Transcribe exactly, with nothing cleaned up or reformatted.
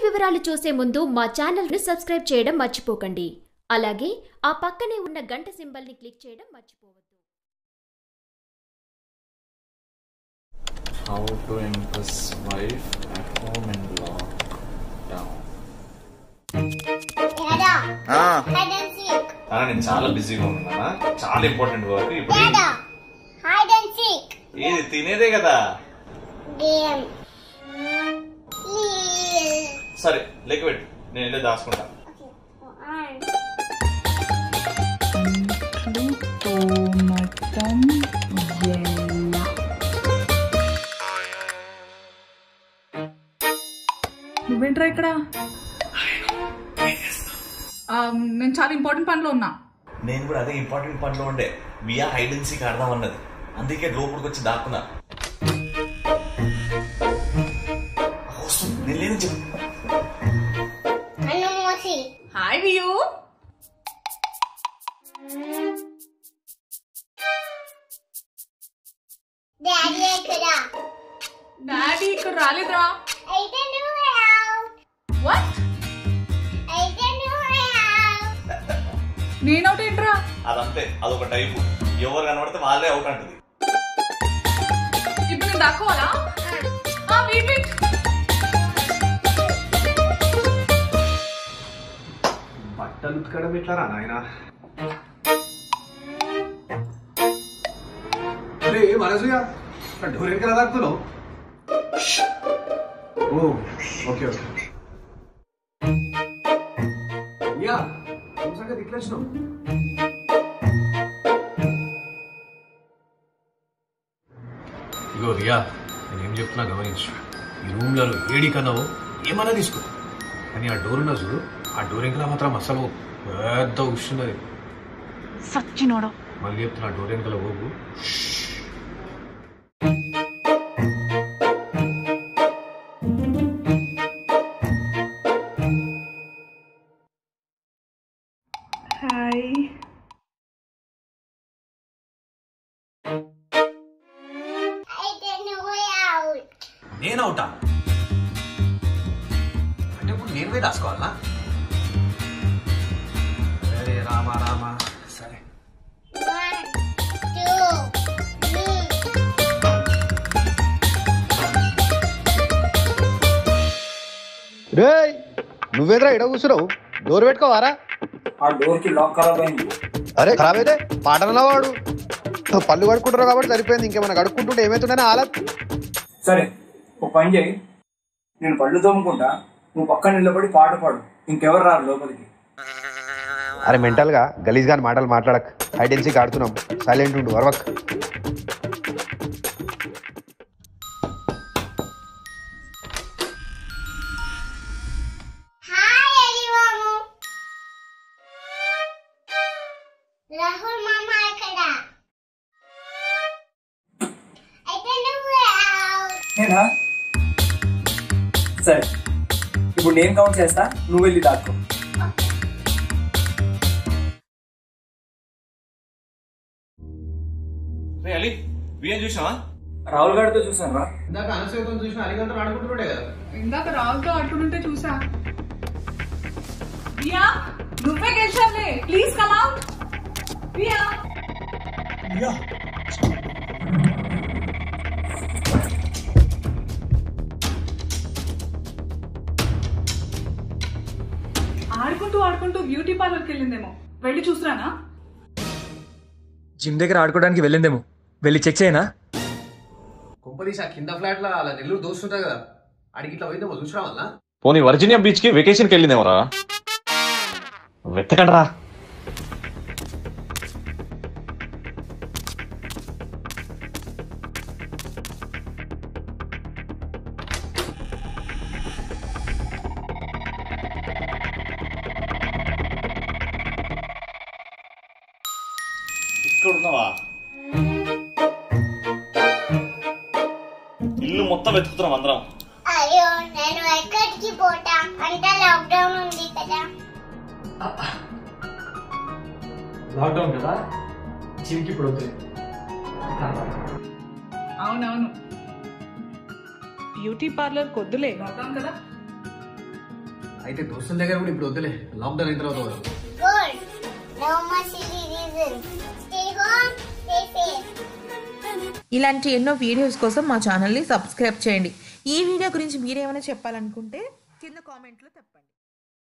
వివరాలు చూసే ముందు మా ఛానల్ ని సబ్స్క్రైబ్ చేయడం మర్చిపోకండి. అలాగే ఆ పక్కనే ఉన్న గంట సింబల్ ని క్లిక్ చేయడం మర్చిపోవద్దు. How to impress wife at home in lockdown. Dada. Ah. Hide and seek. Ah, నేను చాలా బిజీగా ఉన్నానా? చాలా ఇంపార్టెంట్ వర్క్ ఇప్పుడు. Dada. Hide and seek. ఇది తినేదే కదా. Game. సరే లెక్క పెట్టు, నేను వెళ్ళి దాచుకుంటా. నువ్వేంట్రా ఇక్కడ? నేను చాలా ఇంపార్టెంట్ పనిలో ఉన్నా. నేను కూడా అదే ఇంపార్టెంట్ పనిలో ఉండే. వియా హైడ్ అండ్ సీక్ ఆడదాం అన్నది, అందుకే లోపలికి వచ్చి దాక్కున్నా. నేను లేని చెప్పు. హాయ్ వియూ. డాడీ ఎక్కడ? డాడీ ఇక్కడ రాలేదురా. అయితే నువ్వే అవుట్. వాట్? అయితే నువ్వే అవుట్. నేను అవుట్ ఏంట్రా? అదంతే, అదొక టైపు. ఎవరు కనబడితే వాళ్ళే అవుట్ అంటది. ఇప్పుడు నేను దాక్కోవాలా? Wait wait. బట్టలు ఉతకడం ఎట్లారా నాయనా? అరే మనసుగా డోర్ వెనకాల దాక్కుతున్నావు. ఓ ఓకే ఓకే. యా సంగతి ఇట్లా వచ్చినావు. ఇగో రియా, నేనేం చెప్తున్నా గమనించు. ఈ రూమ్లలో ఏడి కన్నావు ఏమన్నా తీసుకో, కానీ ఆ డోర్ ఉన్నా చూడు, ఆ డోర్ వెనకాల మాత్రం అసలు పెద్ద ఉష్ణది. సచ్చినోడు. మళ్ళీ చెప్తున్నా, డోర్ వెనకాల పోగు. హాయ్. అయితే నువ్వే అవుట్. నేను అవుటా? అంటే ఇప్పుడు నేను పోయి దాచుకోవాలా? అరే రామా రామా. సరే One, two, three. రే నువ్వేంద్రా ఇడ కూర్చున్నావు? డోర్ పెట్టుకోవారా? ఆ డోర్ కి లాక్ ఖరాబ్ అయింది. అరే ఖరాబ్ అయితే పాటనలా వాడు. పళ్ళు కడుక్కుంటారు కాబట్టి సరిపోయింది, ఇంకేమైనా కడుక్కుంటుంటే ఏమైతుందని ఆలత్. సరే ఒక పని చేయి, నేను పళ్ళు తోముకుంటా, నువ్వు పక్కన నిలబడి పాట పాడు, ఇంకెవరు రారు లోపలికి. అరే మెంటల్ గా గలీజ్ గాని మాటలు మాట్లాడక్. హైడ్ అండ్ సీక్ ఆడుతున్నాం, సైలెంట్ ఉండు అరవక్. హాయ్ ఎలివాము. రాహుల్ మామ ఎక్కడ? అయితే నువ్వే అవుట్. నేనా? సరే ఇప్పుడు నేను కౌంట్ చేస్తా, నువ్వు వెళ్ళి దాక్కో. రే అలీ, వియా చూసావా? రాహుల్ గారితో చూసాను రా. ఇందాక అనసూయతో చూసిన అలిగంతా ఆడుకుంటుండే కదా. ఇందాక రావుతో అట్టుంటే చూసా. ప్రియా నువ్వే గెలిచావులే, ప్లీజ్ కమ్ అవుట్. ప్రియా ఆడుకుంటూ ఆడుకుంటూ బ్యూటీ పార్లర్కి వెళ్ళిందేమో, వెళ్ళి చూసిరానా? జిమ్ దగ్గర ఆడుకోవడానికి వెళ్ళిందేమో, వెళ్ళి చెక్ చేయనా? కొంపదీసి ఆ కింద ఫ్లాట్ లో అలా నెల్లూరు దోస్తుంటా కదా, అడిగి ఇట్లా పోయిందేమో చూసరా వల్ల. పోనీ వర్జీనియా బీచ్ కి వెకేషన్ కి వెళ్ళిందేమరా? వెతకండ్రా. ఇక్కడ ఉన్నావా? ఇల్లు మొత్తం వెతుకుతున్నాం అందరం. అయ్యో నేను ఎక్కడికి పోతా, అంటే లాక్డౌన్ ఉంది కదా. లాక్డౌన్ కదా, జిమ్కి ఇప్పుడు వద్దు. అవునవును, బ్యూటీ పార్లర్ కొద్దులే, లాక్డౌన్ కదా. అయితే దోస్తుల దగ్గర కూడా ఇప్పుడు వద్దులే, లాక్డౌన్ అయిన తర్వాత వద్దు. Good. No more silly reasons. Stay home. Stay safe. ఇలాంటి ఎన్నో వీడియోస్ కోసం మా ఛానల్ని సబ్స్క్రైబ్ చేయండి. ఈ వీడియో గురించి మీరేమైనా చెప్పాలనుకుంటే కింద కామెంట్లో చెప్పండి.